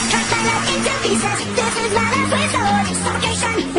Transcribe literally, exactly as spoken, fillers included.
cut my life into pieces. This is my last resort. Suffocation.